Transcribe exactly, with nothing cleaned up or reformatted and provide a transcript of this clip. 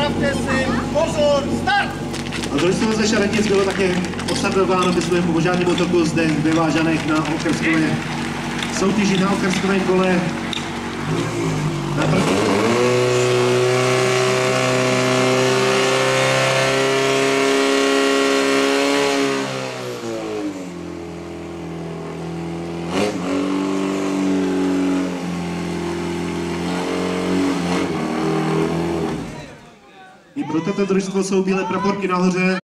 Připravte si, pozor, start! A družstvo ze Šaretic bylo také osadováno ke svému požádnému toku zde vyvážaných na okrskové soutěži na okrskovém kole. Na první... I pro toto družstvo jsou bílé praporky nahoře.